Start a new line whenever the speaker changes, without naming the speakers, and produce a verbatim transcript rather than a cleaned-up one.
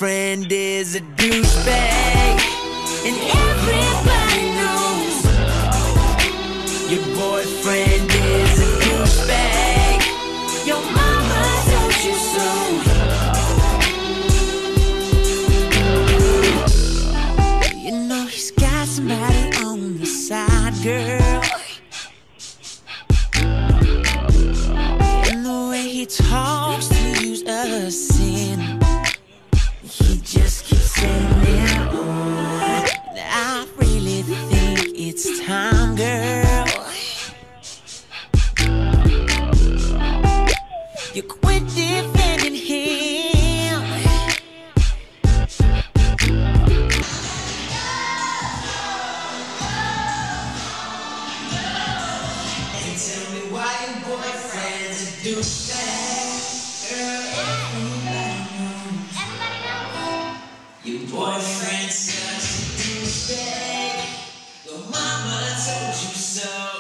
boyfriend is a douchebag, and everybody knows your boyfriend is a douchebag. Your mama told you so. You know he's got somebody on the side, girl. And the way he talks to you's a sin. He just keeps saying it on. I really think it's time, girl. You quit defending him. And tell me why your boyfriend's a douchebag. Girl, everybody knows. Everybody knows. Your boyfriend's such a douchebag. Your mama told you so.